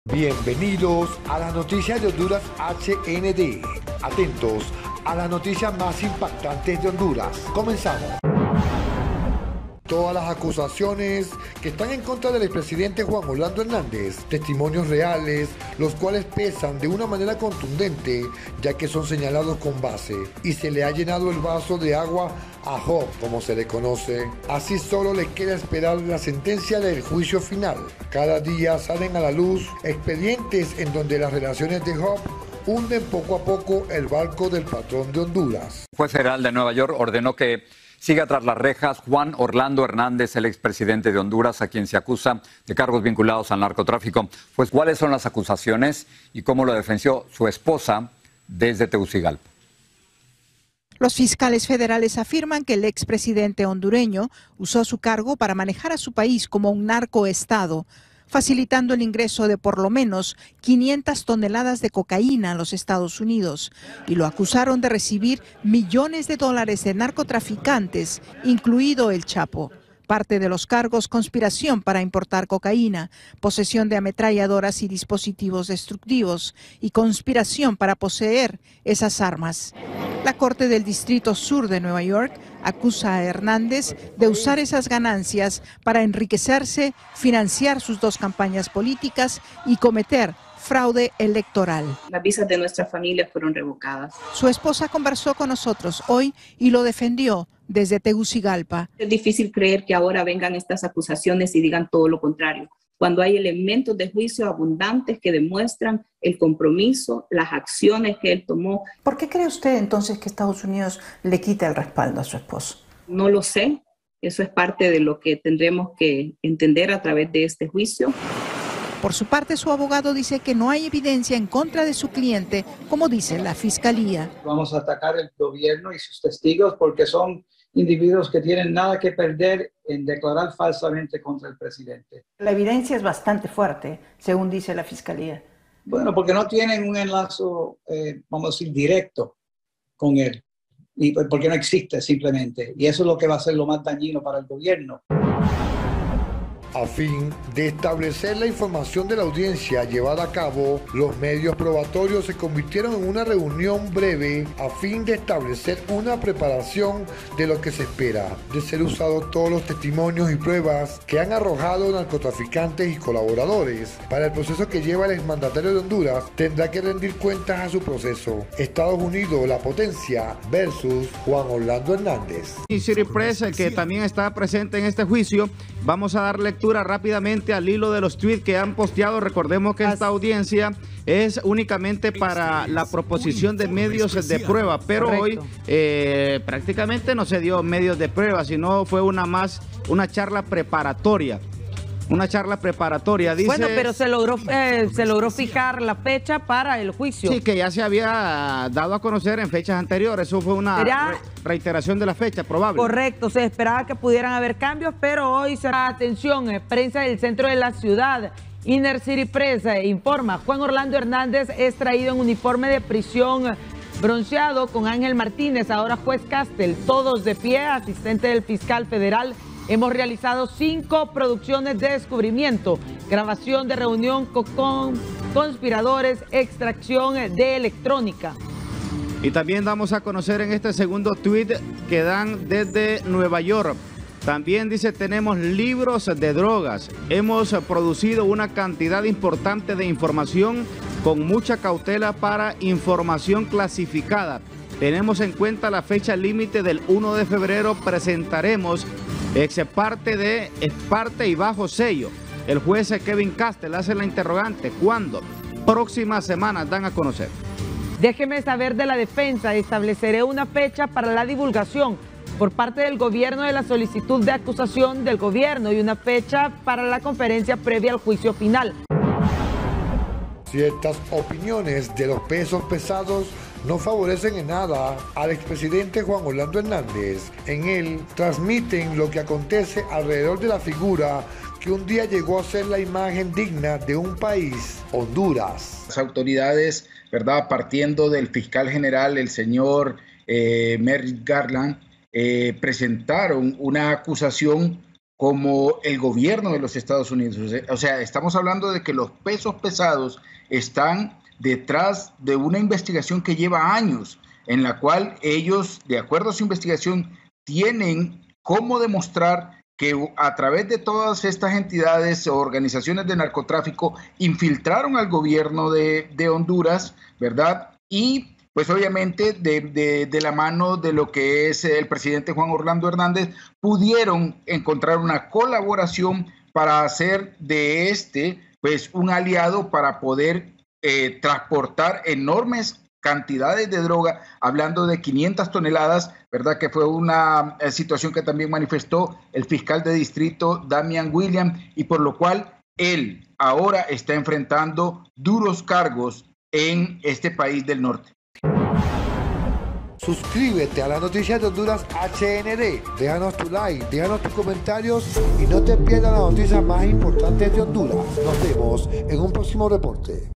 Bienvenidos a las noticias de Honduras HND. Atentos a las noticias más impactantes de Honduras. Comenzamos. Todas las acusaciones que están en contra del expresidente Juan Orlando Hernández, testimonios reales, los cuales pesan de una manera contundente, ya que son señalados con base, y se le ha llenado el vaso de agua a Job, como se le conoce. Así solo le queda esperar la sentencia del juicio final. Cada día salen a la luz expedientes en donde las relaciones de Job hunden poco a poco el barco del patrón de Honduras. El juez federal de Nueva York ordenó que siga tras las rejas Juan Orlando Hernández, el expresidente de Honduras, a quien se acusa de cargos vinculados al narcotráfico. Pues, ¿cuáles son las acusaciones y cómo lo defendió su esposa desde Tegucigalpa? Los fiscales federales afirman que el expresidente hondureño usó su cargo para manejar a su país como un narcoestado, facilitando el ingreso de por lo menos 500 toneladas de cocaína a los Estados Unidos, y lo acusaron de recibir millones de dólares de narcotraficantes, incluido el Chapo. Parte de los cargos: conspiración para importar cocaína, posesión de ametralladoras y dispositivos destructivos, y conspiración para poseer esas armas. La Corte del Distrito Sur de Nueva York acusa a Hernández de usar esas ganancias para enriquecerse, financiar sus dos campañas políticas y cometer fraude electoral. Las visas de nuestra familia fueron revocadas. Su esposa conversó con nosotros hoy y lo defendió desde Tegucigalpa. Es difícil creer que ahora vengan estas acusaciones y digan todo lo contrario, cuando hay elementos de juicio abundantes que demuestran el compromiso, las acciones que él tomó. ¿Por qué cree usted entonces que Estados Unidos le quita el respaldo a su esposo? No lo sé, eso es parte de lo que tendremos que entender a través de este juicio. Por su parte, su abogado dice que no hay evidencia en contra de su cliente, como dice la fiscalía. Vamos a atacar el gobierno y sus testigos porque son individuos que tienen nada que perder en declarar falsamente contra el presidente. La evidencia es bastante fuerte, según dice la fiscalía. Bueno, porque no tienen un enlace, vamos a decir, directo con él, y porque no existe simplemente. Y eso es lo que va a ser lo más dañino para el gobierno. A fin de establecer la información de la audiencia llevada a cabo, los medios probatorios se convirtieron en una reunión breve a fin de establecer una preparación de lo que se espera, de ser usados todos los testimonios y pruebas que han arrojado narcotraficantes y colaboradores. Para el proceso que lleva el exmandatario de Honduras, tendrá que rendir cuentas a su proceso. Estados Unidos, la potencia, versus Juan Orlando Hernández. Y City Press, que también está presente en este juicio, vamos a dar lectura rápidamente al hilo de los tweets que han posteado. Recordemos que esta audiencia es únicamente para la proposición de medios de prueba, pero hoy prácticamente no se dio medios de prueba, sino fue una charla preparatoria. Una charla preparatoria, dice. Bueno, pero se logró fijar la fecha para el juicio. Sí, que ya se había dado a conocer en fechas anteriores. Eso fue una reiteración de la fecha, probable. Correcto, se esperaba que pudieran haber cambios, pero hoy será atención, prensa del centro de la ciudad. Inner City Press informa: Juan Orlando Hernández es traído en uniforme de prisión bronceado con Ángel Martínez, ahora juez Castel, todos de pie, asistente del fiscal federal. Hemos realizado 5 producciones de descubrimiento, grabación de reunión con conspiradores, extracción de electrónica. Y también damos a conocer en este segundo tweet que dan desde Nueva York. También dice: tenemos libros de drogas. Hemos producido una cantidad importante de información con mucha cautela para información clasificada. Tenemos en cuenta la fecha límite del 1 de febrero. Presentaremos ex parte y bajo sello. El juez Kevin Castel hace la interrogante: ¿cuándo? Próximas semanas dan a conocer. Déjeme saber de la defensa. Estableceré una fecha para la divulgación por parte del gobierno de la solicitud de acusación del gobierno y una fecha para la conferencia previa al juicio final. Ciertas opiniones de los pesos pesados no favorecen en nada al expresidente Juan Orlando Hernández. En él transmiten lo que acontece alrededor de la figura que un día llegó a ser la imagen digna de un país, Honduras. Las autoridades, ¿verdad?, partiendo del fiscal general, el señor Merrick Garland, presentaron una acusación como el gobierno de los Estados Unidos. O sea, estamos hablando de que los pesos pesados están detrás de una investigación que lleva años, en la cual ellos, de acuerdo a su investigación, tienen cómo demostrar que a través de todas estas entidades o organizaciones de narcotráfico infiltraron al gobierno de Honduras, ¿verdad? Y pues obviamente de la mano de lo que es el presidente Juan Orlando Hernández, pudieron encontrar una colaboración para hacer de pues un aliado para poder transportar enormes cantidades de droga, hablando de 500 toneladas, ¿verdad? Que fue una situación que también manifestó el fiscal de distrito, Damian Williams, y por lo cual él ahora está enfrentando duros cargos en este país del norte. Suscríbete a las noticias de Honduras HND, déjanos tu like, déjanos tus comentarios y no te pierdas las noticias más importantes de Honduras. Nos vemos en un próximo reporte.